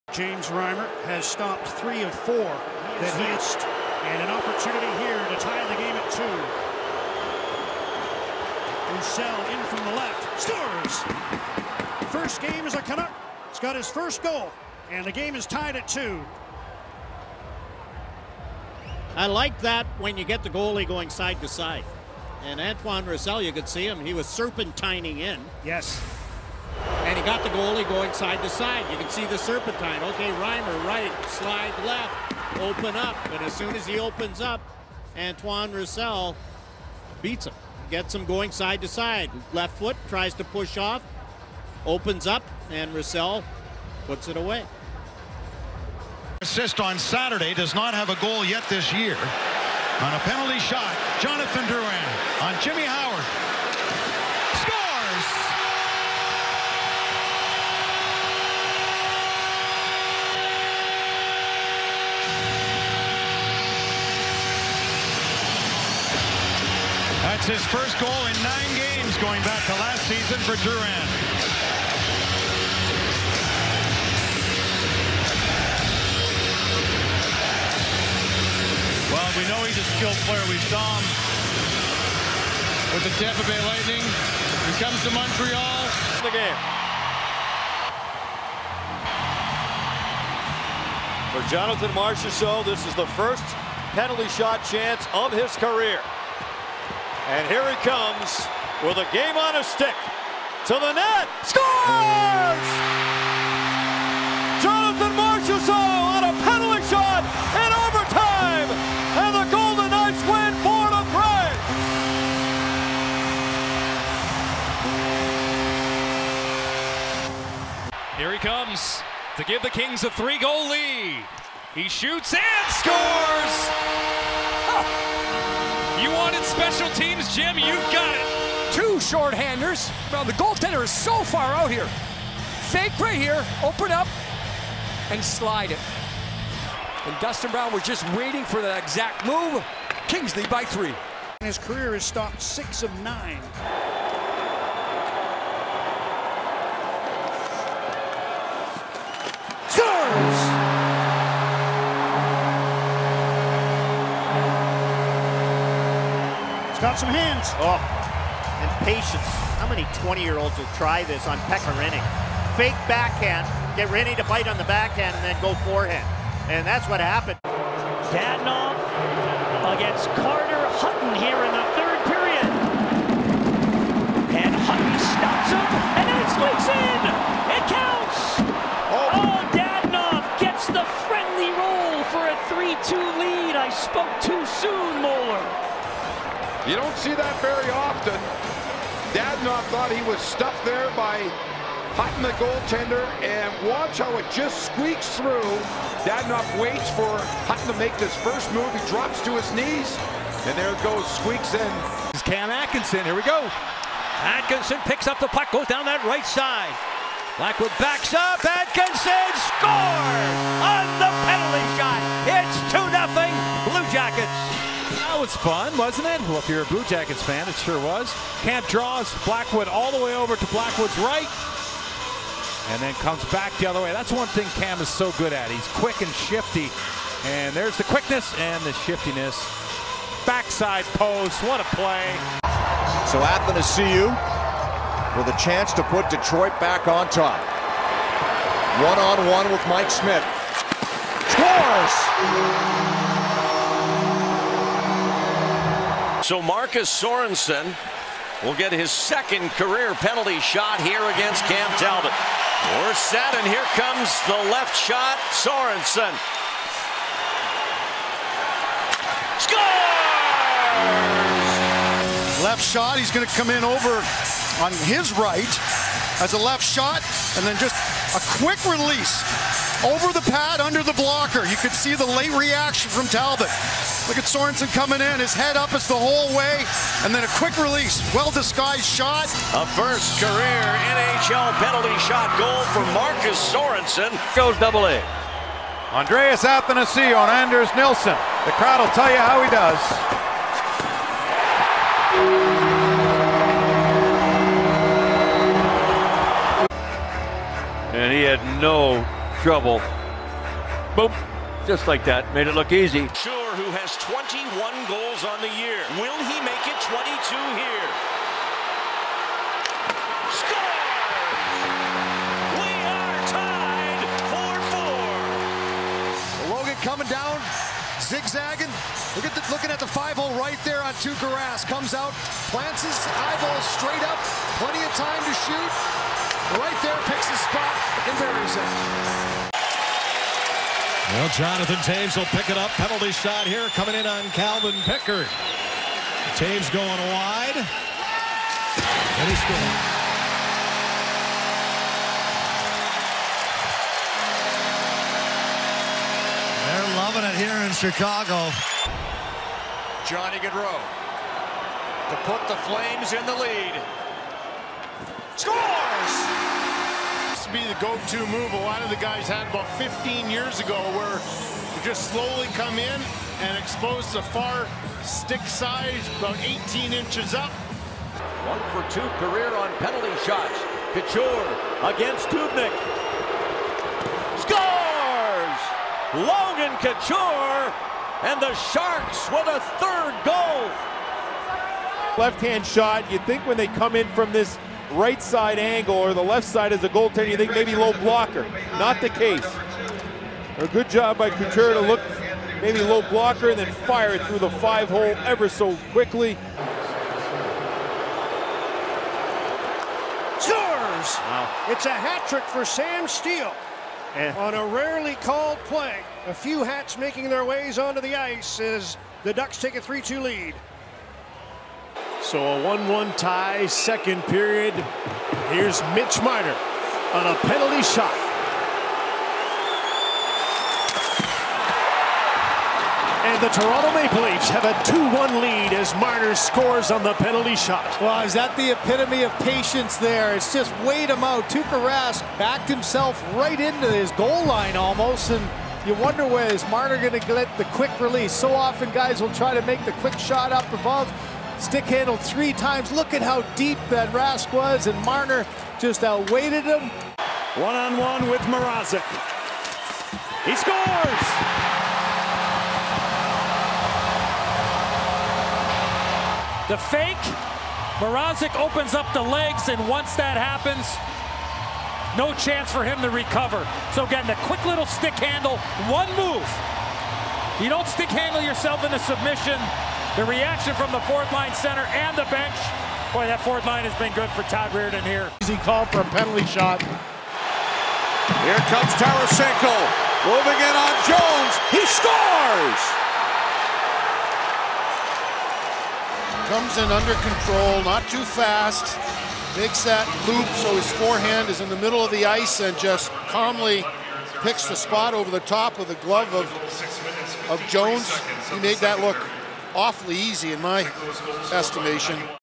James Reimer has stopped 3 of 4 that he missed, and an opportunity here to tie the game at 2. Roussel in from the left, scores! First game as a Canuck. He's got his first goal, and the game is tied at 2. I like that when you get the goalie going side to side. And Antoine Roussel, you could see him, he was serpentining in. Yes. And he got the goalie going side to side. You can see the serpentine. Okay, Reimer right, slide left, open up. And as soon as he opens up, Antoine Roussel beats him. Gets him going side to side. Left foot, tries to push off, opens up, and Roussel puts it away. Assist on Saturday, does not have a goal yet this year. On a penalty shot, Jonathan Drouin on Jimmy Howard. Scores! That's his first goal in 9 games going back to last season for Drouin. Well, we know he's a skilled player. We saw him with the Tampa Bay Lightning. He comes to Montreal. The game. For Jonathan Marchessault, this is the first penalty shot chance of his career. And here he comes with a game on a stick. To the net. Scores! Jonathan Marchessault on a penalty shot in overtime. And the Golden Knights win 4-3. Here he comes to give the Kings a 3-goal lead. He shoots and scores! You wanted special teams, Jim, you've got it. 2 shorthanders. Well, the goaltender is so far out here. Fake right here, open up, and slide it. And Dustin Brown was just waiting for that exact move. Kings lead by 3. His career has stopped 6 of 9. Scores! He's got some hands. Oh, and patience. How many 20-year-olds will try this on Pekka Rinne? Fake backhand, get Rinne to bite on the backhand, and then go forehand. And that's what happened. Dadonov against Carter Hutton here in the 3rd period. And Hutton stops him, and then it squeaks in. It counts. Oh, Dadonov gets the friendly roll for a 3-2 lead. I spoke too soon, Moeller. You don't see that very often. Dadonov thought he was stuffed there by Hutton, the goaltender, and watch how it just squeaks through. Dadonov waits for Hutton to make this first move. He drops to his knees, and there it goes, squeaks in. This is Cam Atkinson, here we go. Atkinson picks up the puck, goes down that right side. Blackwood backs up, Atkinson scores on the penalty shot. It's 2-0 Blue Jackets. That was fun, wasn't it? Well, if you're a Blue Jackets fan, it sure was. Camp draws Blackwood all the way over to Blackwood's right. And then comes back the other way. That's one thing Cam is so good at. He's quick and shifty. And there's the quickness and the shiftiness. Backside post. What a play. So Athanasiou with a chance to put Detroit back on top. One-on-one with Mike Smith. Scores! So Marcus Sorensen will get his 2nd career penalty shot here against Cam Talbot. We're set, and here comes the left shot, Sorensen. Scores! Left shot, he's going to come in over on his right as a left shot, and then just a quick release over the pad, under the blocker. You could see the late reaction from Talbot. Look at Sorensen coming in, his head up as the whole way, and then a quick release, well-disguised shot. A first career NHL penalty shot goal for Marcus Sorensen. Goes AA. Andreas Athanasiou on Anders Nilsson. The crowd will tell you how he does. And he had no trouble Boom. Just like that. Made it look easy. Sure, who has 21 goals on the year. Will he make it 22 here? Scores! We are tied 4-4. Logan coming down, zigzagging. Looking at the 5-hole right there on Tuukka Rask. Comes out, plants his eyeball straight up. Plenty of time to shoot. Right there, picks his spot and buries it. Well, Jonathan Toews will pick it up. Penalty shot here coming in on Calvin Pickard. Toews going wide. And he scores. They're loving it here in Chicago. Johnny Gaudreau to put the Flames in the lead. Scores! To be the go-to move a lot of the guys had about 15 years ago, where you just slowly come in and expose the far stick size about 18 inches up. 1 for 2 career on penalty shots. Couture against Dubnyk. Scores! Logan Couture and the Sharks with a 3rd goal. Left-hand shot. You'd think when they come in from this right side angle or the left side as a goaltender, you think maybe low blocker. Not the case. A good job by Couture to look maybe low blocker and then fire it through the 5-hole ever so quickly. Scores! Wow. It's a hat trick for Sam Steele on a rarely called play. A few hats making their ways onto the ice as the Ducks take a 3-2 lead. So a 1-1 tie, second period. Here's Mitch Marner on a penalty shot. And the Toronto Maple Leafs have a 2-1 lead as Marner scores on the penalty shot. Well, is that the epitome of patience there? It's just wait him out. Tuukka Rask backed himself right into his goal line almost, and you wonder where is Marner going to get the quick release. So often guys will try to make the quick shot up above. Stick handled 3 times. Look at how deep that Rask was, and Marner just outweighted him. One-on-one with Mrazek. He scores! The fake. Mrazek opens up the legs, and once that happens, no chance for him to recover. So again, the quick little stick handle, one move. You don't stick handle yourself into submission. The reaction from the 4th line center and the bench. Boy, that 4th line has been good for Todd Reirden here. Easy call for a penalty shot. Here comes Tarasenko. Moving in on Jones. He scores! Comes in under control, not too fast. Makes that loop so his forehand is in the middle of the ice and just calmly picks the spot over the top with the glove of Jones. He made that look awfully easy in my estimation.